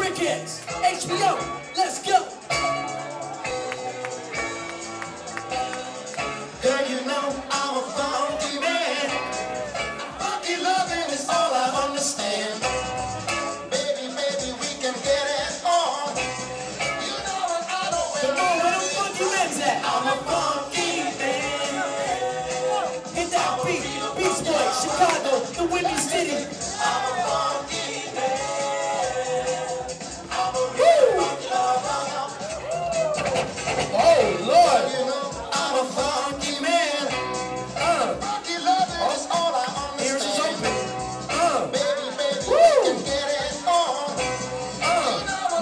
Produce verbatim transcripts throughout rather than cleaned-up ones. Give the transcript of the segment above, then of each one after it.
Brickheadz, H B O, let's go. Girl, you know I'm a funky man. Funky loving is all I understand. Baby, baby, we can get it on. You know what I don't wear. Come on, where them funky men's at? I'm a funky man. Hit that beat, Beach Boys, Chicago, the Windy City. I'm a funky man. I'm a real funky lover. Oh, Lord. You know I'm a funky man. Uh, Funky loving is all I ears is understand. open. Uh, Baby, baby, Woo. we can get it on. uh, Woo!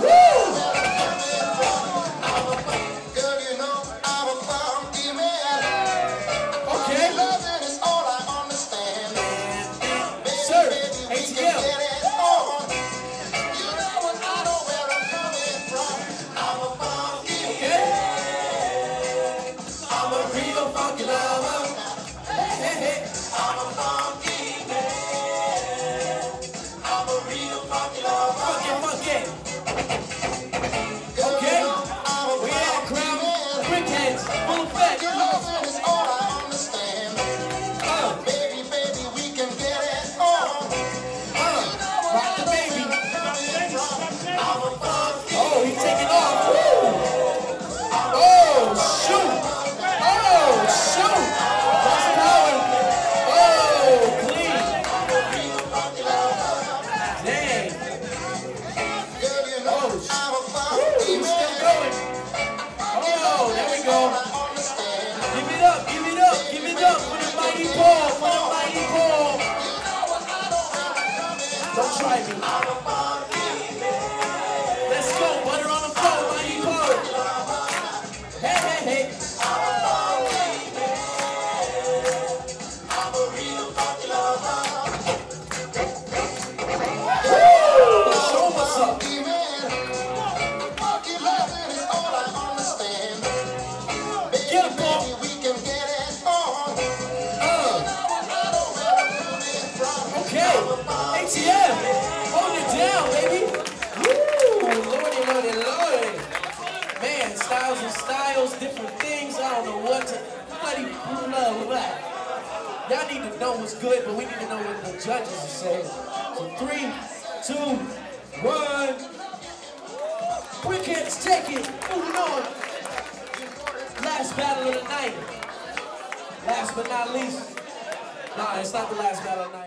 Girl, you know I'm a funky man. okay. Loving is all I understand. Baby, Sir, baby, we H B can O. get it on. You know what I know where I'm coming from. I'm a funky Okay. man. I'm a real funky lover. Hey, hey, hey. I'm a funky man. I'm a real funky lover. Funky, funky. Girl, Okay. you know I'm a We at funky Crown man. Brickheadz, full effect. Your loving is all I understand. Uh, Baby, baby, we can get it on. uh, rock the baby. I'm a funky. Oh, he's taking off. Woo! Oh, shoot. Oh, shoot. That's power. Oh, clean. Dang. Girl, you know Oh, I'm a Woo, funky he's still man. going. Oh, there we go. I understand. Give it up, give it up, give it up for the mighty Paul, for the mighty Paul. Don't try me. I'm a funky man. Let's go, butter on the floor, mighty Paul. Hey, hey, hey. I'm a funky man. I'm a real funky lover. Woo! Show what's up. Funky man. Funky loving is all I understand. Baby, Get him, Paul. baby, we can get it on. Uh, I know where I'm coming from. okay. A T M, hold it down, baby. Woo! Lordy, lordy, lordy. Man, styles and styles, different things. I don't know what to. Bloody blah, blah, blah. Y'all need to know what's good, but we need to know what the judges are saying. So three, two, one. Brickheadz, take it. Moving on. Last battle of the night. Last but not least. Nah, it's not the last battle of the night.